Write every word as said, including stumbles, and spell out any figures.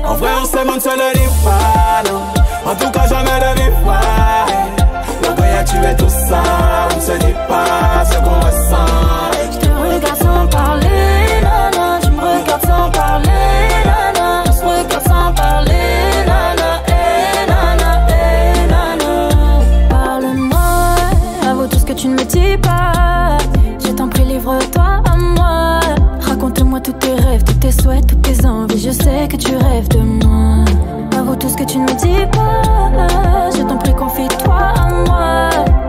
En vrai on s'aime, on ne se le dit pas, non. En tout cas jamais de vive voix. L'orgueil a tué tout ça. On ne se dit pas ce qu'on ressent. Je te regarde sans parler, nana. Je me regarde sans parler, nana. On se regarde sans parler, nana. Eh nana, eh nana. Parle-moi, avoue tout ce que tu ne me dis pas. Je t'en prie, livre-toi à moi. Raconte-moi tous tes rêves, tous tes souhaits, toutes tes envies. Je sais que tu rêves de moi. Avoue tout ce que tu ne me dis pas. Je t'en prie, confie-toi à moi.